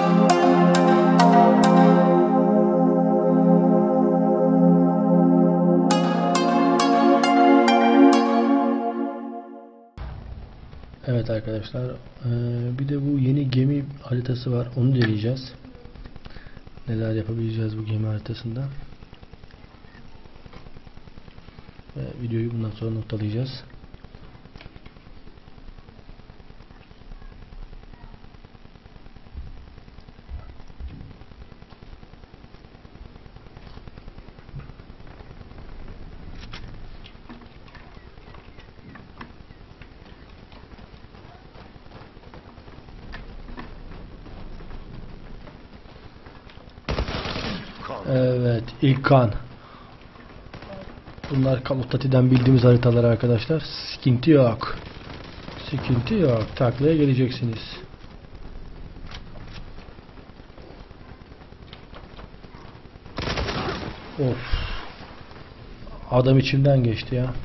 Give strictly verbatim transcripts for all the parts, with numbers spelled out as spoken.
Evet arkadaşlar, bir de bu yeni gemi haritası var, onu deneyeceğiz. Neler yapabileceğiz bu gemi haritasında. Ve videoyu bundan sonra noktalayacağız. Evet, ilk kan. Bunlar Call of Duty'den bildiğimiz haritalar arkadaşlar. Sıkıntı yok. Sıkıntı yok. Taklaya geleceksiniz. Of. Adam içimden geçti ya.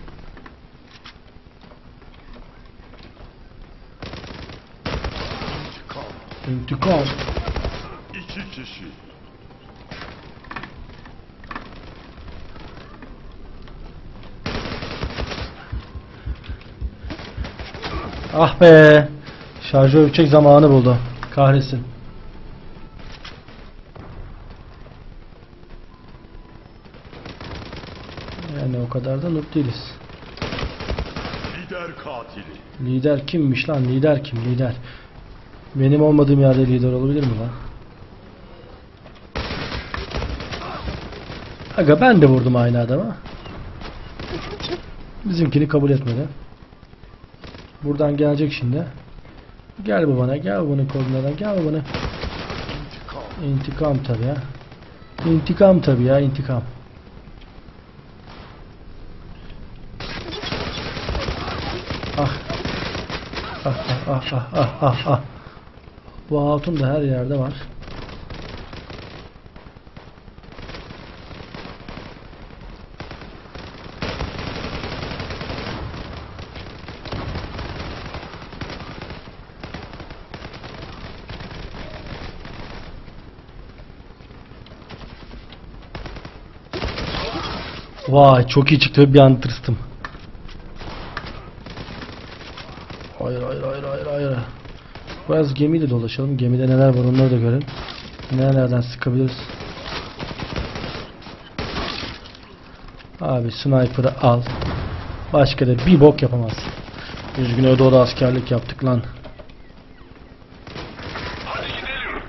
İntikam. İki kişi. Ah be. Şarjör bitecek zamanı buldu. Kahretsin. Yani o kadar da noob değiliz. Lider katili. Lider kimmiş lan? Lider kim? Lider. Benim olmadığım yerde lider olabilir mi lan? Aga ben de vurdum aynı adama. Bizimkini kabul etmedi. Buradan gelecek şimdi. Gel bu bana, gel bunun koordinadan, gel bu bana. İntikam. İntikam tabi ya. İntikam tabi ya, intikam. Ah. Ah ah ah ah ah ah ah. Bu hatun da her yerde var. Vay çok iyi çıktı, bir an tırstım. Hayır hayır hayır hayır hayır. Biraz gemiyle dolaşalım. Gemide neler var onları da görelim. Nerelerden sıkabiliriz. Abi sniper'ı al. Başka da bir bok yapamaz. Üzgün öde da askerlik yaptık lan. Hadi gidelim.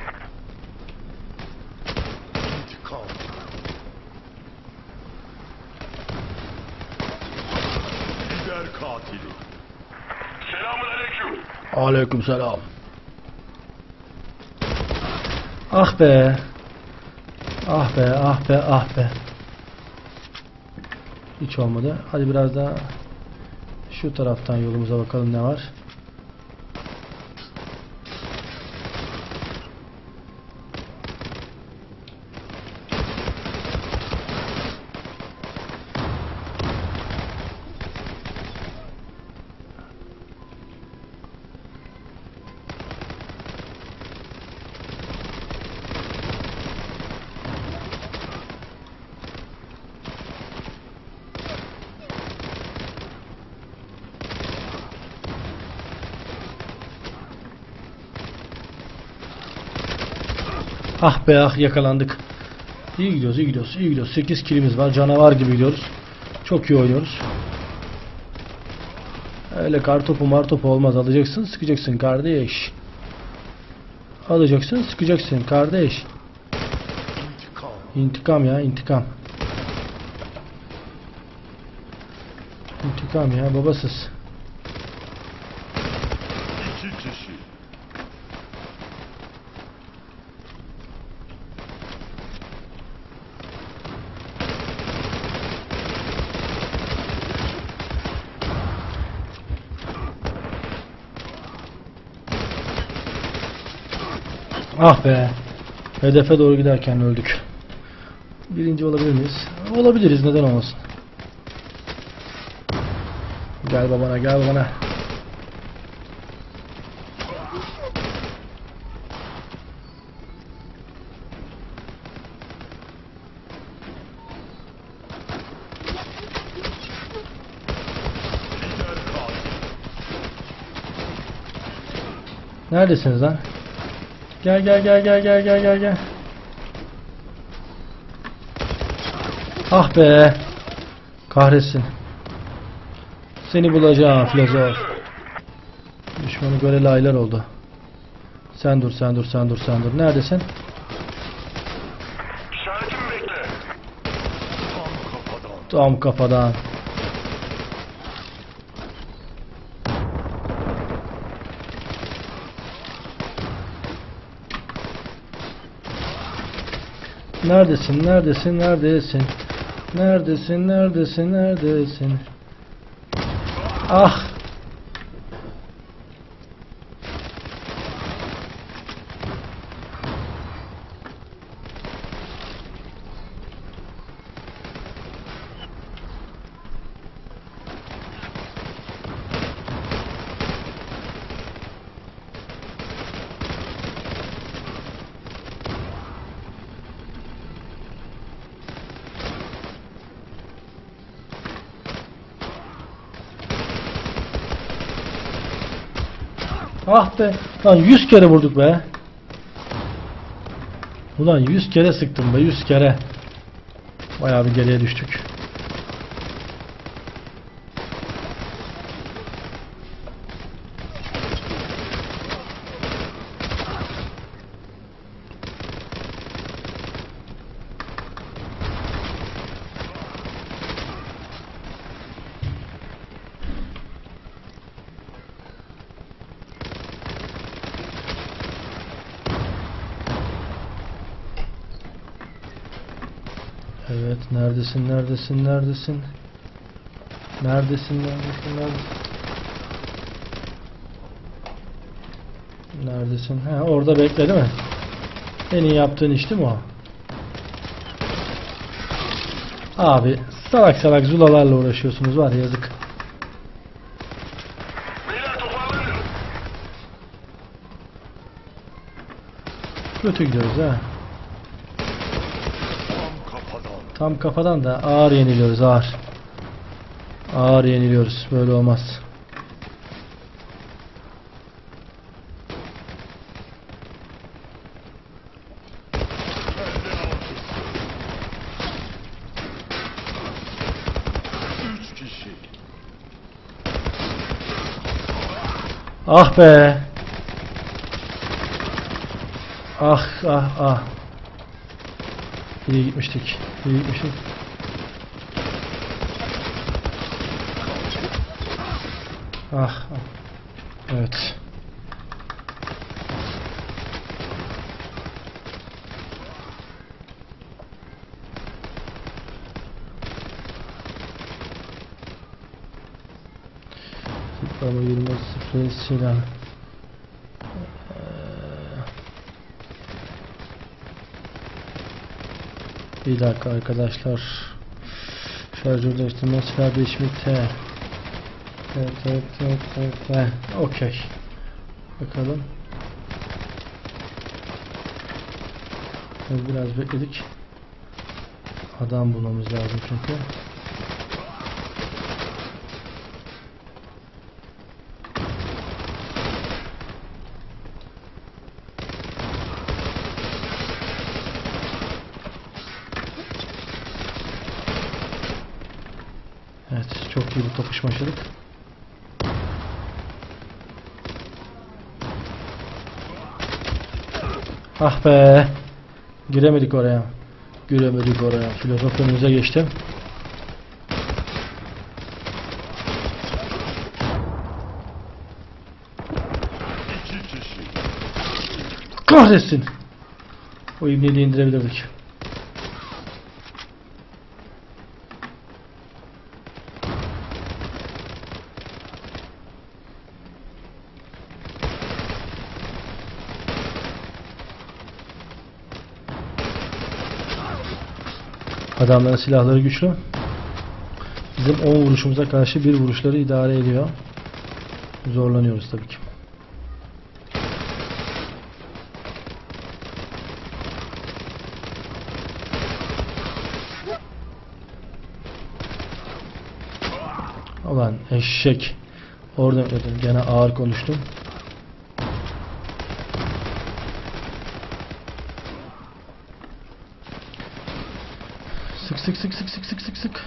İntikam. Lider katili. Selamünaleyküm. Aleykümselam. Ah be. Ah be, ah be, ah be. Hiç olmadı. Hadi biraz daha şu taraftan yolumuza bakalım ne var. Ah be ah, yakalandık. İyi gidiyoruz, iyi gidiyoruz, iyi gidiyoruz. sekiz kilimiz var. Canavar gibi gidiyoruz. Çok iyi oynuyoruz. Öyle kartopu martopu olmaz. Alacaksın, sıkacaksın kardeş. Alacaksın, sıkacaksın kardeş. İntikam. İntikam ya, intikam. İntikam ya, babasız. İki kişi. Ah be. Hedefe doğru giderken öldük. Birinci olabilir miyiz? Olabiliriz, neden olmasın. Gel babana, gel babana. Neredesiniz lan? Gel gel gel gel gel gel gel gel. Ah be. Kahretsin. Seni bulacağım filozof. Düşmanı göreli aylar oldu. Sen dur sen dur sen dur sen dur. Neredesin? İşaretimi bekle. Tam kafadan. Tam kafadan. Neredesin? Neredesin? Neredesin? Neredesin? Neredesin? Neredesin? Ah! Ah be. Lan yüz kere vurduk be. Ulan yüz kere sıktım be, yüz kere. Bayağı bir geriye düştük. Evet, neredesin, neredesin, neredesin? Neredesin, neredesin, neredesin? Neredesin? Ha, orada bekle değil mi? En iyi yaptığın iş değil mi o? Abi, salak salak zulalarla uğraşıyorsunuz var ya, yazık. Kötü gidiyoruz ha. Tam kafadan da ağır yeniliyoruz, ağır. Ağır yeniliyoruz. Böyle olmaz. Üç kişi. Ah be. Ah ah ah. İyi gitmiştik. İyi gitmiştik. Ah, ah. Evet. Zıplama yürüme sıfır silah. Bir dakika arkadaşlar. Şarjör değiştirme, silah değişmekte. Evet evet evet evet. Heh, okey. Bakalım. Biraz bekledik. Adam bulmamız lazım çünkü. Evet, çok iyi bir topuşma yaşadık. Ah be! Giremedik oraya. Giremedik oraya. Filozof önümüze geçti. İki kişi. Kahretsin! O ibneyi de indirebilirdik. Adamların silahları güçlü. Bizim on vuruşumuza karşı bir vuruşları idare ediyor. Zorlanıyoruz tabii ki. Ulan eşek. Oradan ödüm. Gene ağır konuştum. sık sık sık sık sık sık sık.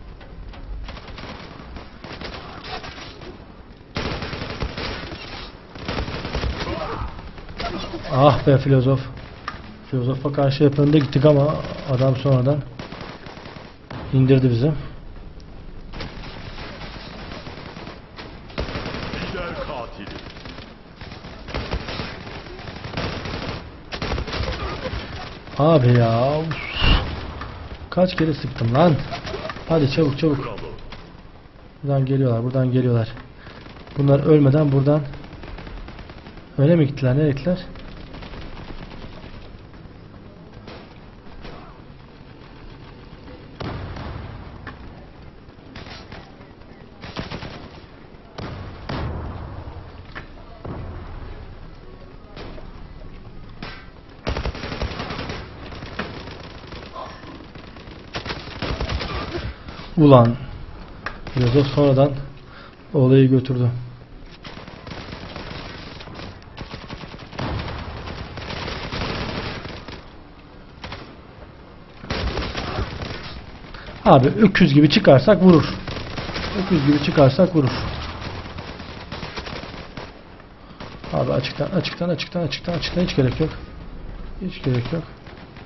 Ah be filozof. Filozofa karşı hep önde gittik ama adam sonradan indirdi bizi. Lider katili. Abi ya. Uf. Kaç kere sıktım lan. Hadi çabuk çabuk. Kralı. Buradan geliyorlar, buradan geliyorlar. Bunlar ölmeden buradan öyle mi gittiler? Nereye gittiler? Ulan filozof sonradan olayı götürdü. Abi öküz gibi çıkarsak vurur. Öküz gibi çıkarsak vurur. Abi açıktan açıktan açıktan açıktan açıktan hiç gerek yok. Hiç gerek yok.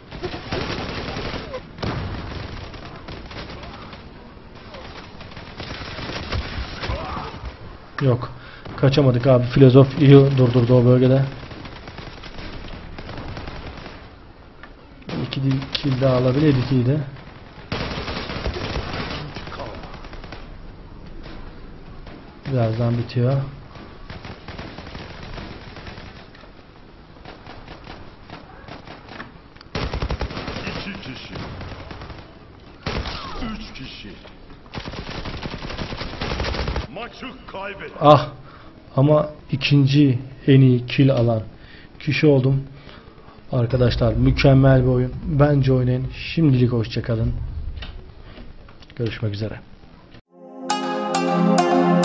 Yok. Kaçamadık abi. Filozof iyi durdurdu o bölgede. İki kill daha alabilirdik iyiydi. Birazdan bitiyor. İki kişi. Üç kişi. Maçı kaybet. Ah. Ama ikinci en iyi kill alan kişi oldum. Arkadaşlar mükemmel bir oyun. Bence oynayın. Şimdilik hoşça kalın. Görüşmek üzere.